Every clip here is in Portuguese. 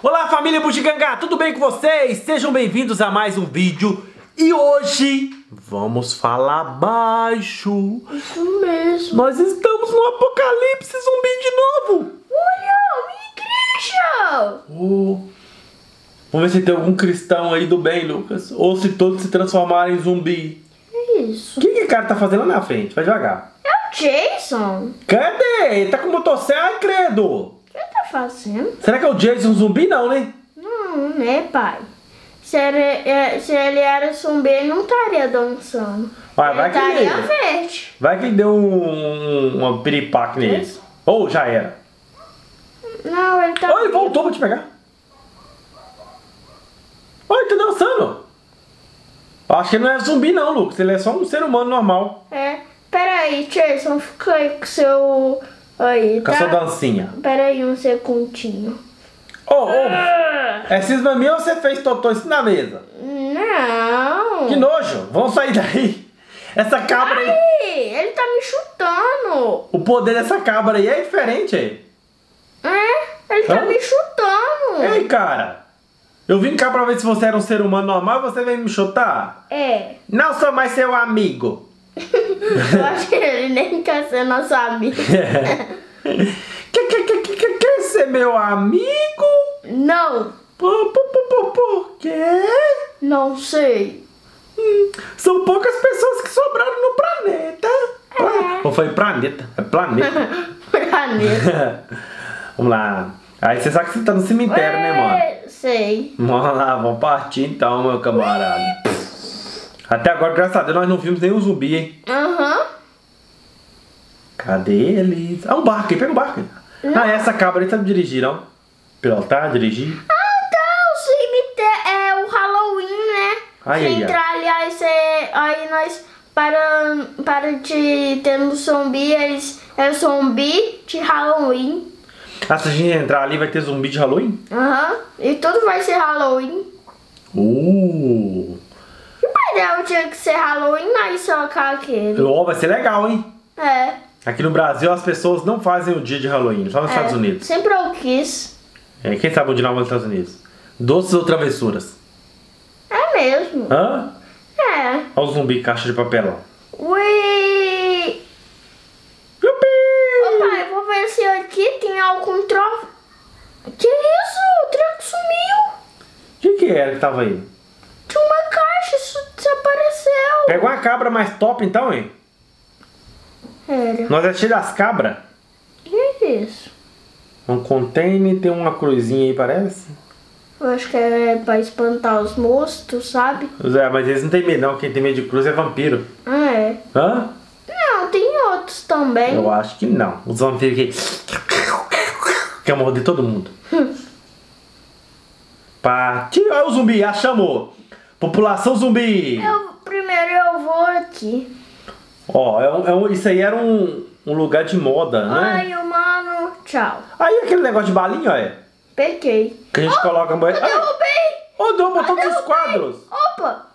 Olá família Bugiganga, tudo bem com vocês? Sejam bem-vindos a mais um vídeo. E hoje vamos falar baixo. Isso mesmo. Nós estamos no apocalipse zumbi de novo. Olha, minha igreja. Vamos ver se tem algum cristão aí do bem, Lucas. Ou se todos se transformarem em zumbi. Que isso? O que o cara tá fazendo lá na frente? Vai devagar. É o Jason. Cadê? Ele tá com motosserra, ai credo. O que ele tá fazendo? Será que é o Jason zumbi? Não, né? Não, né, pai? Se ele era zumbi, ele não estaria dançando. Vai que ele estaria verde. Vai que ele deu uma piripaque nele. Ou já era. Não, ele tá... Olha, ele voltou pra te pegar. Olha, ele tá dançando. Acho que ele não é zumbi não, Lucas. Ele é só um ser humano normal. É. Peraí, Jason, fica aí com seu... Aí, Com a sua dancinha. Peraí um segundinho. É cisma minha ou você fez totô isso na mesa? Não. Que nojo. Vamos sair daí. Essa cabra aí... Ai, ele tá me chutando. O poder dessa cabra aí é diferente aí. É, ele tá me chutando. Ei, cara. Eu vim cá pra ver se você era um ser humano normal e você veio me chutar? É. Não sou mais seu amigo. Eu acho que ele nem quer ser nosso amigo. Quer ser meu amigo? Não. Por quê? Não sei. São poucas pessoas que sobraram no planeta. Ou foi planeta? É planeta. Planeta. Vamos lá. Aí você sabe que você tá no cemitério, né, mano? Sei. Vamos lá, vamos partir então, meu camarada. Até agora, graças a Deus, nós não vimos nenhum zumbi, hein? Aham. Cadê eles? Ah, um barco aí, pega o barco aí. Ah, essa cabra aí sabe dirigir, não? Pilotar, dirigir. Ah, tá. O cemitério é o Halloween, né? Ai, Você ai, entrar ali, aí nós para de ter um zumbi, é zumbi de Halloween. Ah, se a gente entrar ali, vai ter zumbi de Halloween? Aham. E tudo vai ser Halloween. E o dia que ser Halloween, aí só aquele. Oh, vai ser legal, hein? É. Aqui no Brasil as pessoas não fazem o dia de Halloween, só nos Estados Unidos. Sempre eu quis. É, quem sabe onde não nos Estados Unidos? Doces ou travessuras? É mesmo. Hã? É. Olha o zumbi, caixa de papelão. Ui. Yupi! Ô pai, vou ver se aqui tem algum troço. Que isso? O treco sumiu. O que era que tava aí? Tinha uma caixa, isso desapareceu. Pegou uma cabra mais top então, hein? Era. Nós é cheio das cabras. Que é isso? Um container, tem uma cruzinha aí, parece. Eu acho que é pra espantar os monstros, sabe? É, mas eles não tem medo não, quem tem medo de cruz é vampiro. Ah, é. Hã? Não, tem outros também. Eu acho que não. Os vampiros que quer morder todo mundo. Partiu. Olha o zumbi, chamou. População zumbi. Primeiro eu vou aqui. Ó, isso aí era um lugar de moda, né? Ai, mano, tchau. Aí aquele negócio de balinha, olha. Peguei. Que a gente coloca... Eu derrubei. Derrubou todos os quadros. Opa.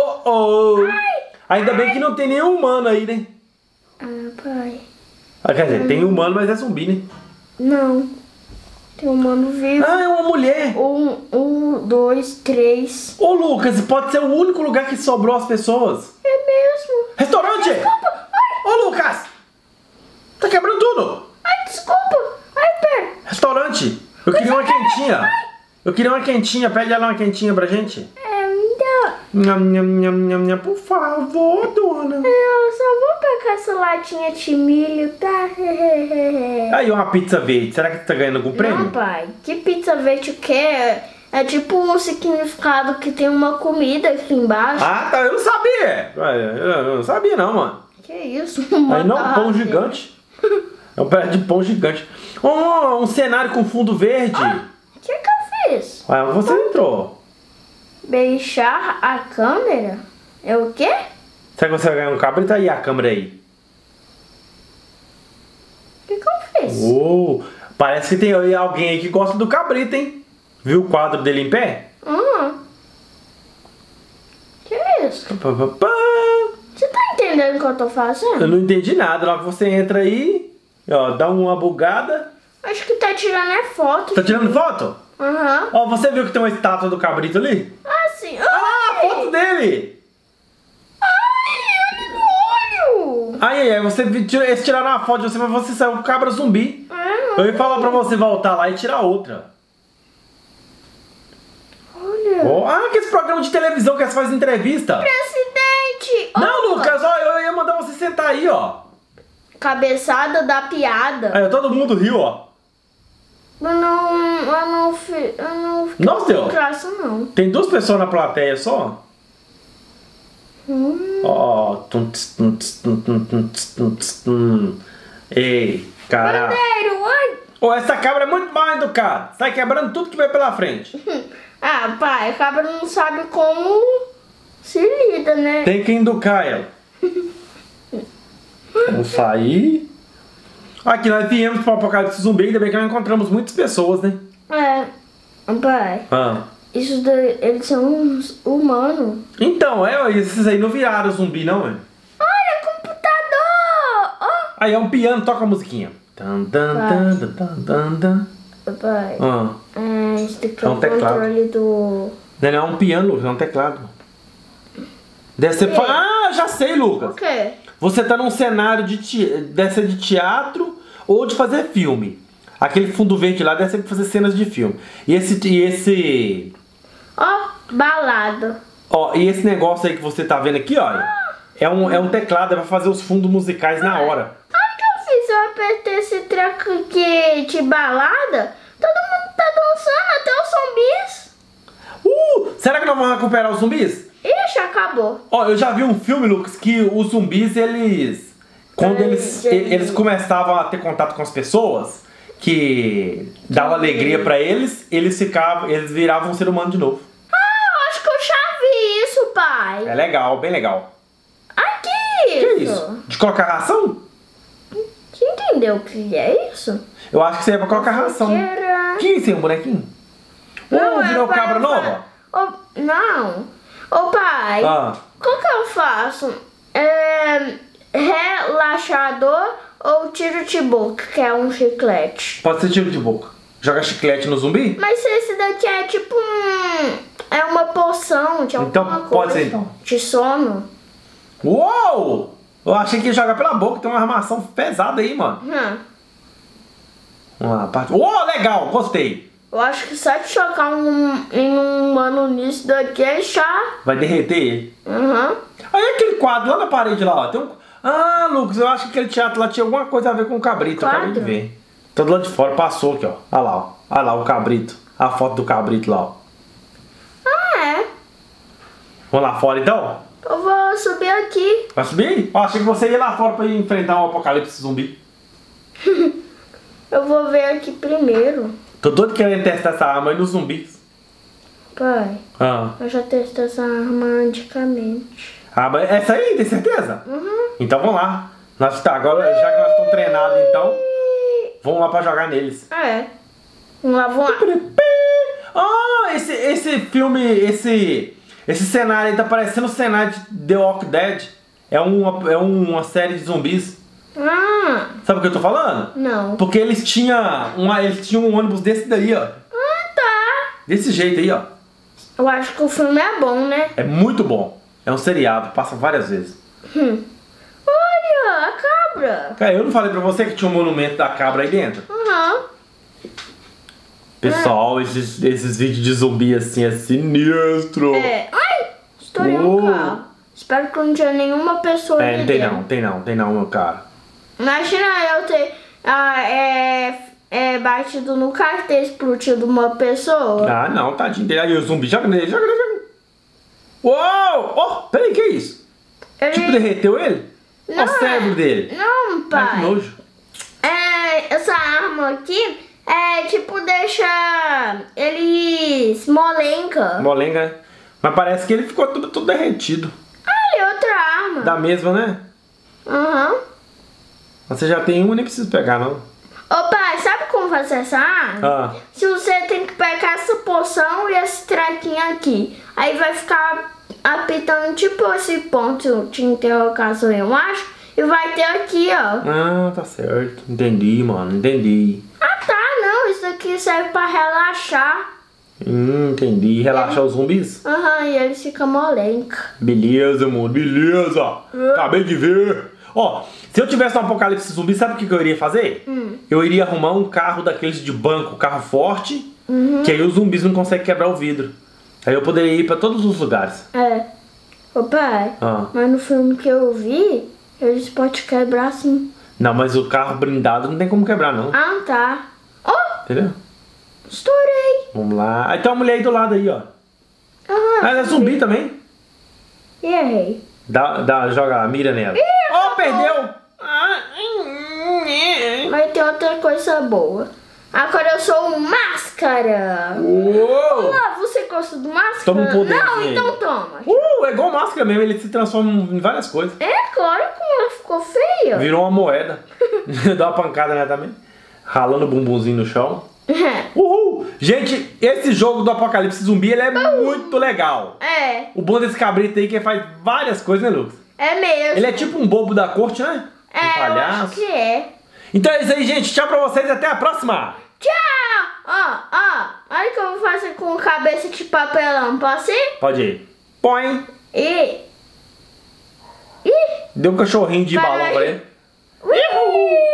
Ainda bem que não tem nenhum humano aí, né? Ah, pai. Quer dizer, tem humano, mas é zumbi, né? Não. Tem um mano vivo. Ah, é uma mulher. 1, 2, 3. Ô, Lucas, pode ser o único lugar que sobrou as pessoas. É mesmo. Restaurante! Desculpa. Ô, Lucas! Tá quebrando tudo! Ai, desculpa. Ai, pera. Restaurante! Eu queria uma quentinha. Eu queria uma quentinha. Pede ela uma quentinha pra gente. Me dá. Nham, nham, nham, nham, nham. Por favor, dona. Eu só vou pegar essa latinha de milho, tá? Aí, uma pizza verde. Será que você tá ganhando algum prêmio? Não, pai. Que pizza verde o quê? É tipo um significado que tem uma comida aqui embaixo. Ah, tá. Eu não sabia. Eu não sabia, não, mano. Que isso? Aí não, um pão gigante. É um pedaço de pão gigante. Um cenário com fundo verde. O que eu fiz? Ah, você entrou. Beijar a câmera? É o quê? Será que você vai ganhar um cabrito? Aí a câmera aí. O que eu fiz? Parece que tem alguém aí que gosta do cabrito, hein? Viu o quadro dele em pé? Que é isso? Você tá entendendo o que eu tô fazendo? Eu não entendi nada. Logo que você entra aí, ó, dá uma bugada. Acho que tá tirando foto. Tá tirando foto? Aham. Ó, você viu que tem uma estátua do cabrito ali? Ah, sim. Ah, a foto dele! Ai, olha no olho. Aí, eles tiraram uma foto de você, mas você saiu com cabra zumbi. Ah, Eu ia falar pra você voltar lá e tirar outra. olha. Oh, aquele programa de televisão que eles fazem entrevista. Presidente. Não, Opa. Lucas, ó, eu ia mandar você sentar aí, ó. Cabeçada da piada. Aí, todo mundo riu, ó. Eu não fiquei Nossa, com Deus. graça, não. Tem 2 pessoas na plateia só. Ó. Ei, cara. Bandeiro, ai. Ô, essa cabra é muito mal educada. Sai quebrando tudo que vai pela frente. Ah, pai, a cabra não sabe como se lida, né? Tem que educar ela. Vamos sair. Aqui nós viemos pro Apocalipse Zumbi, ainda bem que nós encontramos muitas pessoas, né? É, pai, Ah. isso daí, eles são uns humanos. Então, esses aí não viraram zumbi, não, é? Olha, computador! Ó, Aí é um piano, toca a musiquinha. Tan, tan, tan, tan, tan, tan, tan. pai, Ah. esse daqui É é um o teclado. controle do... Não é um piano, Lucas, é um teclado. Deve ser. Ah, já sei, Lucas. O quê? Você tá num cenário deve ser de teatro ou de fazer filme. Aquele fundo verde lá deve ser pra fazer cenas de filme. E esse. Ó, balada. Ó, e esse negócio aí que você tá vendo aqui, olha. É um teclado, é pra fazer os fundos musicais na hora. Olha o que eu fiz, eu apertei esse treco aqui de balada. Todo mundo tá dançando, até os zumbis. Será que nós vamos recuperar os zumbis? Ixi, acabou. Ó, eu já vi um filme, Lucas, que os zumbis, eles... Quando eles começavam a ter contato com as pessoas, que dava alegria pra eles, eles viravam um ser humano de novo. Ah, eu acho que eu já vi isso, pai. É legal, bem legal. Aqui, Que é isso? De colocar ração? Você entendeu o que é isso? Eu acho que isso aí é pra colocar ração. Cheira. Que isso aí, um bonequinho? Não, Virou é pra- cabra nova? Não. Ô, pai, Ah. qual que eu faço? Relaxador ou tiro de boca, que é um chiclete? Pode ser tiro de boca. Joga chiclete no zumbi? Mas esse daqui é tipo é uma poção de alguma Então, coisa. pode ser, então. De sono. Uou! Eu achei que ia jogar pela boca, tem uma armação pesada aí, mano. Uma parte... Uou, legal, gostei. Eu acho que só de chocar em um humano nisso daqui é chá. Vai derreter ele. Uhum. Aí aquele quadro lá na parede lá, ó. Tem um... Ah, Lucas, eu acho que aquele teatro lá tinha alguma coisa a ver com o cabrito. Eu acabei de Quadro? ver. Todo lado de fora passou aqui, ó. Olha lá, ó. Olha lá o cabrito. A foto do cabrito lá, ó. Ah, é. Vamos lá fora então? Eu vou subir aqui. Vai subir? Ó, achei que você ia lá fora pra ir enfrentar um apocalipse zumbi. Eu vou ver aqui primeiro. Tô doido querendo testar essa arma aí nos zumbis. Pai, Ah. eu já testei essa arma antigamente. Ah, mas essa aí, tem certeza? Uhum. Então vamos lá. Agora, já que nós estamos treinados, então, vamos lá pra jogar neles. É. Vamos lá, vamos lá. Ah, esse filme, esse cenário aí tá parecendo o cenário de The Walking Dead. É uma série de zumbis. Ah, Sabe o que eu tô falando? não. Porque eles tinham um ônibus desse daí, ó. Ah, tá. Desse jeito aí, ó. Eu acho que o filme é bom, né? É muito bom. É um seriado, passa várias vezes. Olha, a cabra. Cara, eu não falei pra você que tinha um monumento da cabra aí dentro? Uhum. Pessoal, esses vídeos de zumbi assim é sinistro. É. Ai, estourei um carro. Espero que não tenha nenhuma pessoa ali Não tem não, meu cara. Imagina eu ter batido no carro e ter explodido uma pessoa. Ah, não, tadinho dele. Aí o zumbi joga nele, joga nele. Uou! Oh, peraí, que é isso? Ele... Tipo, derreteu ele? Olha o cérebro dele. Não, Ai, que pai. nojo. Essa arma aqui tipo deixa eles molenga. Molenga, né? Mas parece que ele ficou tudo derretido. Olha, outra arma. Da mesma, né? Aham. Você já tem uma, nem precisa pegar, não. Ô pai, sabe como fazer essa arma? Ah. Se você tem que pegar essa poção e esse trequinho aqui. Aí vai ficar apitando tipo esse ponto de interrogação, eu acho. E vai ter aqui, ó. Ah, tá certo. Entendi, mano. Entendi. Ah, tá, não. isso daqui serve pra relaxar. Entendi. Relaxar os zumbis? Aham, e eles ficam molenca. Beleza, mano, beleza. Acabei de ver. Ó, se eu tivesse um apocalipse zumbi, sabe o que eu iria fazer? Eu iria arrumar um carro daqueles de banco, carro forte, que aí os zumbis não conseguem quebrar o vidro. Aí eu poderia ir pra todos os lugares. Ô pai, mas no filme que eu vi, eles podem quebrar sim. Não, mas o carro blindado não tem como quebrar, não. Ah, tá. Entendeu? Estourei. Vamos lá. Aí tem uma mulher aí do lado aí, ó. Ela é zumbi também. E errei. Joga a mira nela. Perdeu! Mas tem outra coisa boa. Agora eu sou um máscara. Uou! Olá, você gosta do máscara? Toma um poder. Não, então toma. É igual máscara mesmo, ele se transforma em várias coisas. Claro, como ela ficou feia. Virou uma moeda. Dá uma pancada nela também. Ralando o bumbumzinho no chão. Uhul! Gente, esse jogo do Apocalipse Zumbi, ele é muito legal. O bom desse cabrito aí é que ele faz várias coisas, né, Lucas? É mesmo. Ele é tipo um bobo da corte, né? Um palhaço. Eu acho que é. Então é isso aí, gente. Tchau pra vocês e até a próxima. Tchau! Olha o que eu vou fazer com cabeça de papelão. Posso ir? Pode ir. Põe. E... Deu um cachorrinho de balão pra ele.